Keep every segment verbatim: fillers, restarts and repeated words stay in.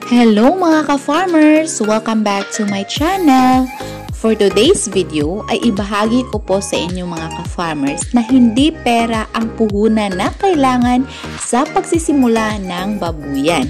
Hello mga ka-farmers! Welcome back to my channel! For today's video ay ibahagi ko po sa inyo mga ka-farmers na hindi pera ang puhunan na kailangan sa pagsisimula ng babuyan.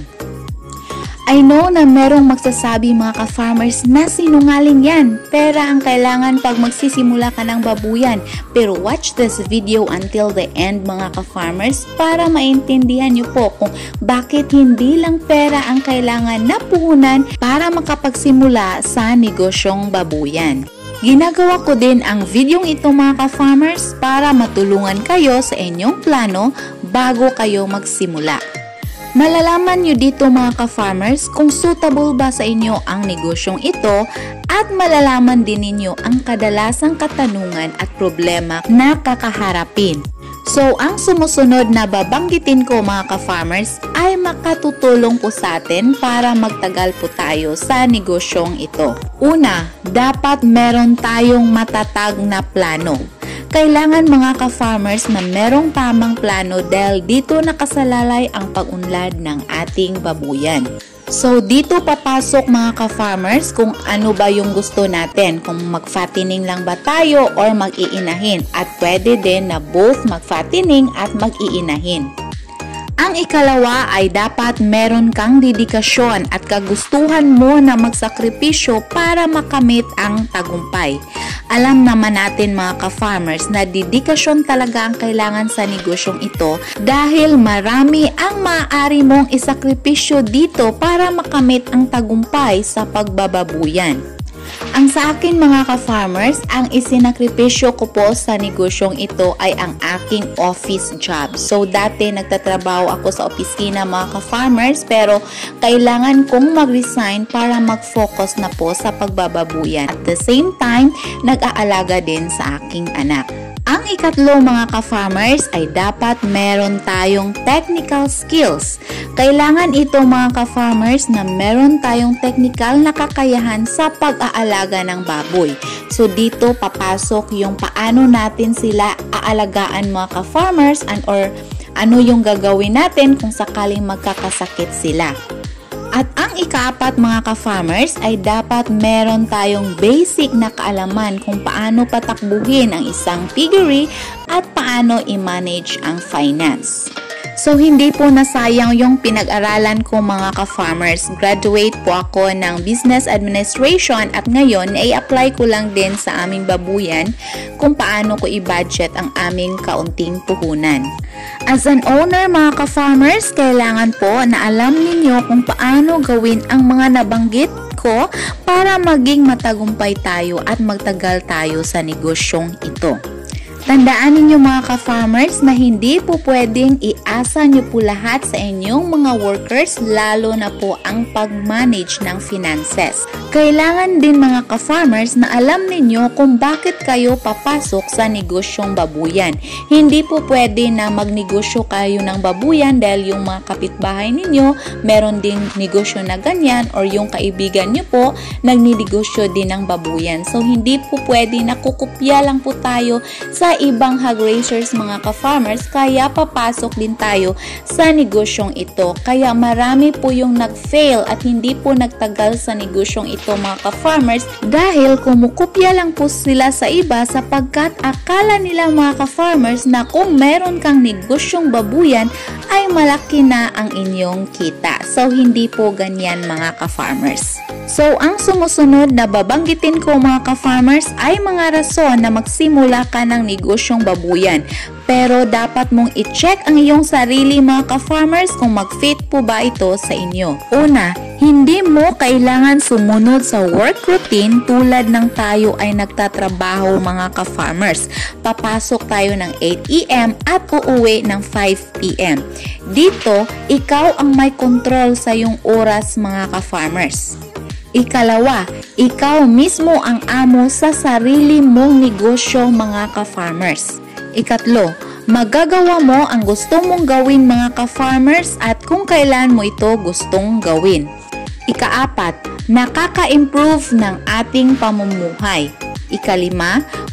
I know na merong magsasabi mga ka-farmers na sinungaling yan. Pera ang kailangan pag magsisimula ka ng babuyan. Pero watch this video until the end mga ka-farmers para maintindihan nyo po kung bakit hindi lang pera ang kailangan na puhunan para makapagsimula sa negosyong babuyan. Ginagawa ko din ang videong ito mga ka-farmers para matulungan kayo sa inyong plano bago kayo magsimula. Malalaman nyo dito mga ka-farmers kung suitable ba sa inyo ang negosyong ito at malalaman din ninyo ang kadalasang katanungan at problema na kakaharapin. So, ang sumusunod na babanggitin ko mga ka-farmers ay makatutulong po sa atin para magtagal po tayo sa negosyong ito. Una, dapat meron tayong matatag na plano. Kailangan mga ka-farmers na merong tamang plano dahil dito nakasalalay ang pag-unlad ng ating babuyan. So dito papasok mga ka-farmers kung ano ba yung gusto natin, kung mag-fattening lang ba tayo or mag-iinahin, at pwede din na both mag-fattening at mag-iinahin. Ang ikalawa ay dapat meron kang dedikasyon at kagustuhan mo na magsakripisyo para makamit ang tagumpay. Alam naman natin mga ka-farmers na dedikasyon talaga ang kailangan sa negosyong ito dahil marami ang maaari mong isakripisyo dito para makamit ang tagumpay sa pagbababuyan. Ang sa akin mga ka-farmers, ang isinakripisyo ko po sa negosyong ito ay ang aking office job. So dati nagtatrabaho ako sa opisina mga ka-farmers pero kailangan kong mag-resign para mag-focus na po sa pagbababuyan. At the same time, nag-aalaga din sa aking anak. Ang ikatlo mga ka-farmers ay dapat meron tayong technical skills. Kailangan ito mga ka-farmers na meron tayong technical na kakayahan sa pag-aalaga ng baboy. So dito papasok yung paano natin sila aalagaan mga ka-farmers and or ano yung gagawin natin kung sakaling magkakasakit sila. At ang ikaapat mga ka-farmers ay dapat meron tayong basic na kaalaman kung paano patakbuhin ang isang piggery at paano i-manage ang finance. So hindi po nasayang yung pinag-aralan ko mga ka-farmers. Graduate po ako ng Business Administration at ngayon ay apply ko lang din sa aming babuyan kung paano ko i-budget ang aming kaunting puhunan. As an owner mga ka-farmers, kailangan po na alam ninyo kung paano gawin ang mga nabanggit ko para maging matagumpay tayo at magtagal tayo sa negosyong ito. Tandaan ninyo mga ka-farmers na hindi po pwedeng iasa nyo po lahat sa inyong mga workers, lalo na po ang pag-manage ng finances. Kailangan din mga ka-farmers na alam ninyo kung bakit kayo papasok sa negosyong babuyan. Hindi po pwede na magnegosyo kayo ng babuyan dahil yung mga kapitbahay ninyo meron din negosyo na ganyan or yung kaibigan nyo po nagninegosyo din ng babuyan. So hindi po pwede na kukopya lang po tayo sa ibang hog raisers mga ka-farmers, kaya papasok din tayo sa negosyong ito. Kaya marami po yung nag-fail at hindi po nagtagal sa negosyong ito mga ka-farmers dahil kumukopya lang po sila sa iba sapagkat akala nila mga ka-farmers na kung meron kang negosyong babuyan ay malaki na ang inyong kita. So hindi po ganyan mga ka-farmers. So ang sumusunod na babanggitin ko mga ka-farmers ay mga rason na magsimula ka ng negosyong babuyan. Pero dapat mong i-check ang iyong sarili mga ka-farmers kung mag-fit po ba ito sa inyo. Una, hindi mo kailangan sumunod sa work routine tulad ng tayo ay nagtatrabaho mga ka-farmers. Papasok tayo ng eight a m at uuwi ng five p m Dito, ikaw ang may control sa iyong oras mga ka-farmers. Ikalawa, ikaw mismo ang amo sa sarili mong negosyo mga ka-farmers. Ikatlo, magagawa mo ang gusto mong gawin mga ka-farmers at kung kailan mo ito gustong gawin. Ikaapat, nakaka-improve ng ating pamumuhay. Ikalima,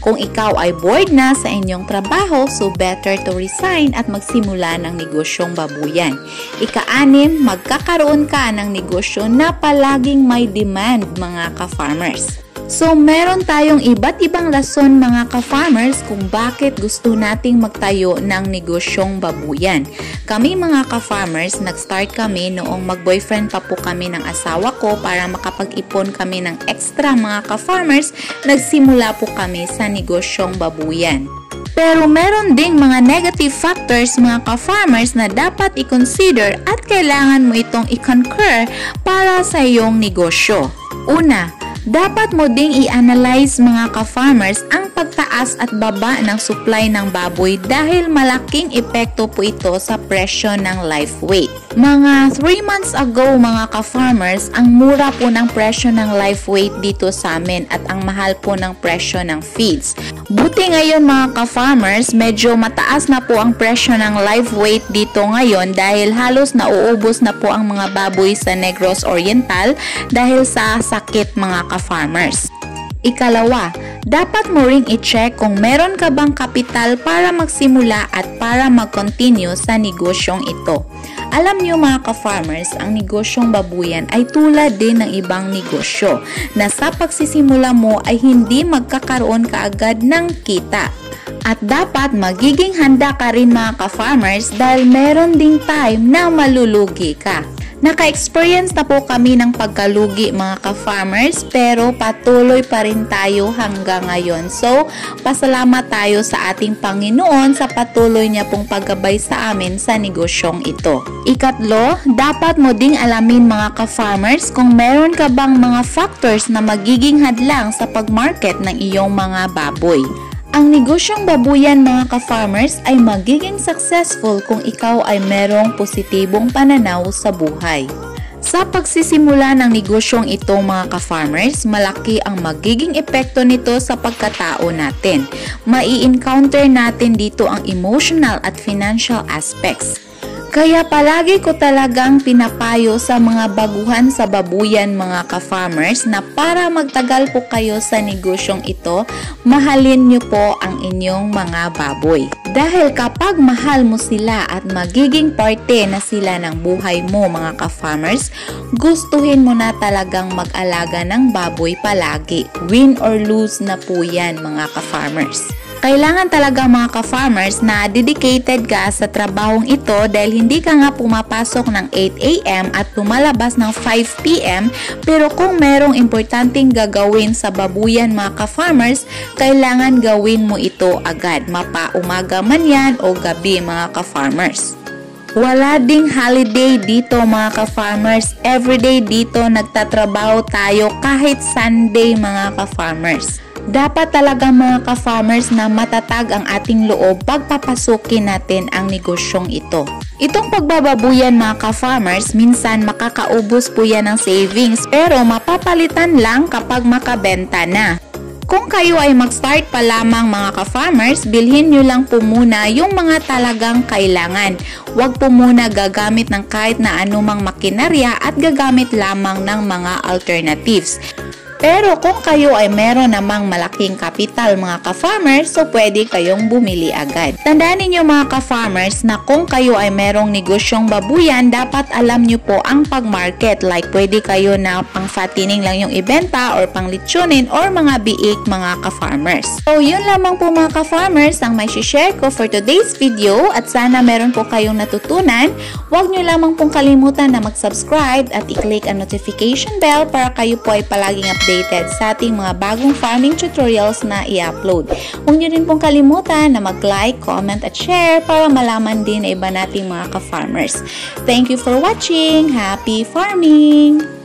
Kung ikaw ay bored na sa inyong trabaho, so better to resign at magsimula ng negosyong babuyan. Ika-anim, magkakaroon ka ng negosyo na palaging may demand mga ka-farmers. So, meron tayong iba't ibang rason mga ka-farmers kung bakit gusto nating magtayo ng negosyong babuyan. Kami mga ka-farmers, nag-start kami noong mag-boyfriend pa po kami ng asawa ko para makapag-ipon kami ng extra mga ka-farmers, nagsimula po kami sa negosyong babuyan. Pero meron ding mga negative factors mga ka-farmers na dapat i-consider at kailangan mo itong i-concur para sa iyong negosyo. Una, dapat mo ding i-analyze mga ka-farmers ang pagtaas at baba ng supply ng baboy dahil malaking epekto po ito sa presyo ng live weight. Mga three months ago mga ka-farmers, ang mura po ng presyo ng live weight dito sa amin at ang mahal po ng presyo ng feeds. Buti ngayon mga ka-farmers, medyo mataas na po ang presyo ng live weight dito ngayon dahil halos nauubos na po ang mga baboy sa Negros Oriental dahil sa sakit mga ka-farmers. Ikalawa, dapat mo ring i-check kung meron ka bang kapital para magsimula at para mag-continue sa negosyong ito. Alam niyo mga ka-farmers, ang negosyong babuyan ay tulad din ng ibang negosyo na sa pagsisimula mo ay hindi magkakaroon kaagad ng kita. At dapat magiging handa ka rin mga ka-farmers dahil meron ding time na malulugi ka. Naka-experience na po kami ng pagkalugi mga ka-farmers pero patuloy pa rin tayo hanggang ngayon. So, pasalamat tayo sa ating Panginoon sa patuloy niya pong paggabay sa amin sa negosyong ito. Ikatlo, dapat mo ding alamin mga ka-farmers kung meron ka bang mga factors na magiging hadlang sa pag-market ng iyong mga baboy. Ang negosyong babuyan mga ka-farmers ay magiging successful kung ikaw ay merong positibong pananaw sa buhay. Sa pagsisimula ng negosyong ito mga ka-farmers, malaki ang magiging epekto nito sa pagkatao natin. Mai-encounter natin dito ang emotional at financial aspects. Kaya palagi ko talagang pinapayo sa mga baguhan sa babuyan mga ka-farmers na para magtagal po kayo sa negosyong ito, mahalin nyo po ang inyong mga baboy. Dahil kapag mahal mo sila at magiging parte na sila ng buhay mo mga ka-farmers, gustuhin mo na talagang mag-alaga ng baboy palagi. Win or lose na po yan mga ka-farmers. Kailangan talaga mga ka-farmers na dedicated ka sa trabahong ito dahil hindi ka nga pumapasok ng eight a m at lumalabas ng five p m pero kung merong importanteng gagawin sa babuyan mga ka-farmers, kailangan gawin mo ito agad, mapa-umaga man yan o gabi mga ka-farmers. Wala ding holiday dito mga ka-farmers, everyday dito nagtatrabaho tayo kahit Sunday mga ka-farmers. Dapat talaga mga ka-farmers na matatag ang ating loob pagpapasukin natin ang negosyong ito. Itong pagbababuyan mga ka-farmers, minsan makakaubos po yan ng savings pero mapapalitan lang kapag makabenta na. Kung kayo ay mag-start pa lamang mga ka-farmers, bilhin nyo lang po muna yung mga talagang kailangan. Huwag po muna gagamit ng kahit na anumang makinarya at gagamit lamang ng mga alternatives. Pero kung kayo ay meron namang malaking kapital mga ka-farmers, so pwede kayong bumili agad. Tandaan ninyo mga ka-farmers na kung kayo ay merong negosyong babuyan, dapat alam nyo po ang pag-market. Like pwede kayo na pang fattening lang yung ibenta or pang litsunin or mga biik mga ka-farmers. So yun lamang po mga ka-farmers ang may share ko for today's video at sana meron po kayong natutunan. Huwag nyo lamang pong kalimutan na mag-subscribe at i-click ang notification bell para kayo po ay palaging updated sa ating mga bagong farming tutorials na i-upload. Huwag niyo rin pong kalimutan na mag-like, comment at share para malaman din na iba nating mga ka-farmers. Thank you for watching! Happy farming!